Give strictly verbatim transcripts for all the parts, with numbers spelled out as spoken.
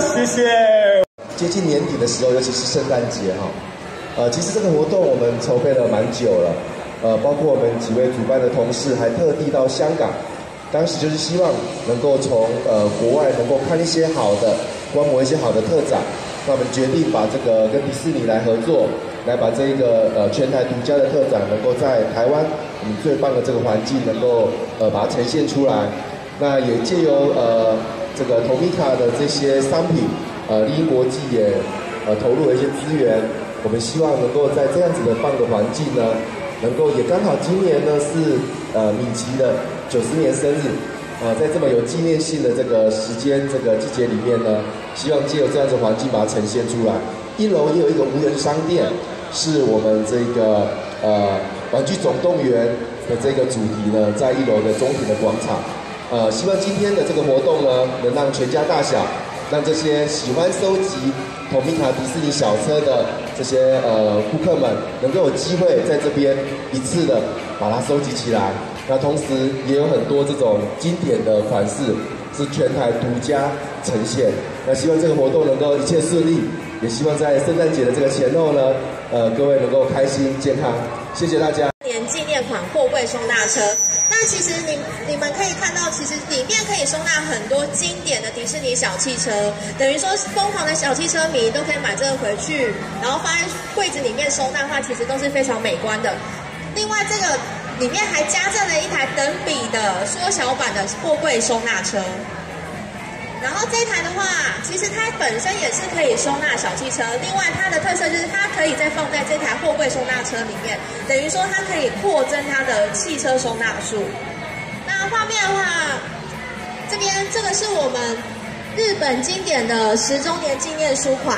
谢谢。 接近年底的时候，尤其是圣诞节哈，呃，其实这个活动我们筹备了蛮久了，呃，包括我们几位主办的同事还特地到香港，当时就是希望能够从呃国外能够看一些好的，观摩一些好的特展，那我们决定把这个跟迪士尼来合作，来把这个呃全台独家的特展，能够在台湾我们最棒的这个环境，能够呃把它呈现出来。那也借由呃这个 Tomica 的这些商品。呃，丽婴国际也呃投入了一些资源，我们希望能够在这样子的棒的环境呢，能够也刚好今年呢是呃米奇的九十年生日，呃，在这么有纪念性的这个时间这个季节里面呢，希望借由这样子的环境把它呈现出来。一楼也有一个无人商店，是我们这个呃玩具总动员的这个主题呢，在一楼的中庭的广场，呃，希望今天的这个活动呢，能让全家大小。让这些喜欢收集 Tomica 迪士尼小车的这些呃顾客们，能够有机会在这边一次的把它收集起来。那同时也有很多这种经典的款式是全台独家呈现。那希望这个活动能够一切顺利，也希望在圣诞节的这个前后呢，呃各位能够开心健康。谢谢大家。 年纪念款货柜收纳车。那其实你你们可以看到，其实里面可以收纳很多经典的迪士尼小汽车，等于说疯狂的小汽车迷都可以买这个回去，然后放在柜子里面收纳的话，其实都是非常美观的。另外，这个里面还加赠了一台等比的缩小版的货柜收纳车。然后这一台的话，其实它本身也是可以收纳小汽车，另外它的特色就是它可以再放在这台货柜收纳车里面，等于说它可以扩增它的汽车收纳数。那画面的话，这边这个是我们日本经典的十周年纪念书款，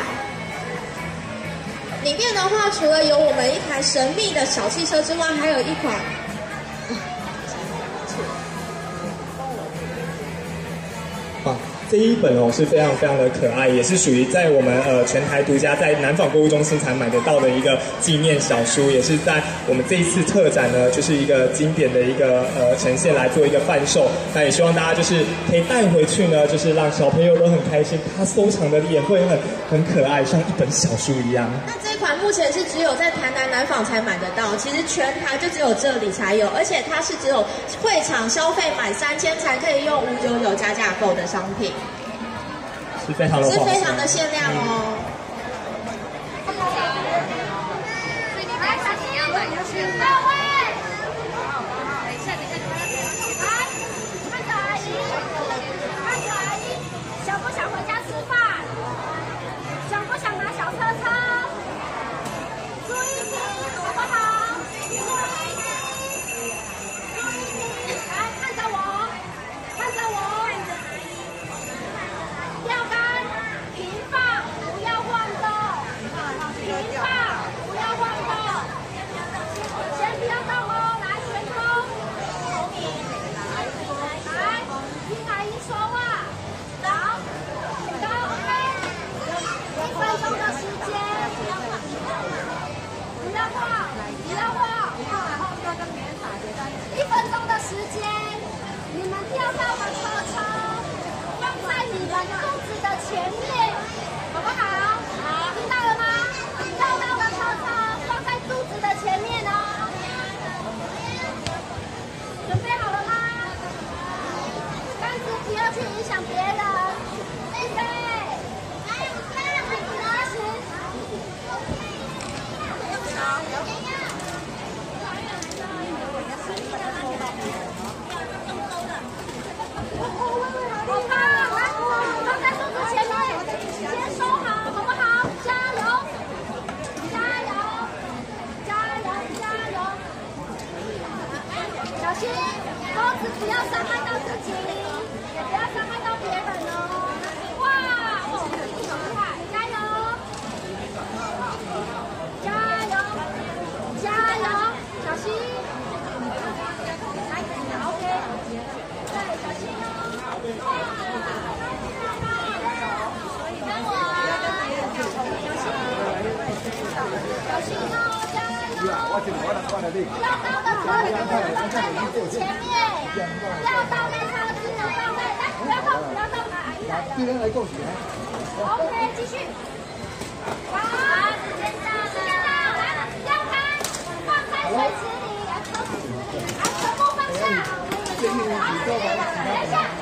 里面的话除了有我们一台神秘的小汽车之外，还有一款。 这一本哦是非常非常的可爱，也是属于在我们呃全台独家在南纺购物中心才买得到的一个纪念小书，也是在我们这一次特展呢，就是一个经典的一个呃呈现来做一个贩售。那也希望大家就是可以带回去呢，就是让小朋友都很开心，他收藏的也会很很可爱，像一本小书一样。 那这一款目前是只有在台南南纺才买得到，其实全台就只有这里才有，而且它是只有会场消费满三千才可以用五九九加价购的商品。 是非常的是非常的限量哦。 来，小心要买下去。到位。等一下，等一下，来，看着阿姨，看着阿姨，想不想回家吃饭？想不想拿小车车？注意听，好不好？注意听。来，看着我，看着我。钓竿平放，不要晃动。平放，不要晃动。先不要动哦，来悬空。来，听阿姨说话。好，都 OK。一分钟的时间，不要晃，不要晃，不要晃。一分钟的时间，你们钓到的车车。放在你们肚子的前面，好不好？好，听到了吗？钓到的车车放在肚子的前面哦。准备好了吗？杆子不要去影响别人。预备，来，开始。好棒！来，放在肚子前面，先收好，好不好？加油！加油！加油！加油！小心，钩子不要伤害到自己，也不要伤害到别人哦。哇，哦，很厉害！加油！加油！加油！小心！来 ，OK。对，小心哦。哇！跟我，小心，小心哦，加油！要到的车子放在肚子前面，要到的车子放在，来，不要动，不要动，阿姨来。 来了。OK， 继续。好，时间到了，时间到，来了，要开，放开水池里，来，放水池里，好，全部放下。好，等一下。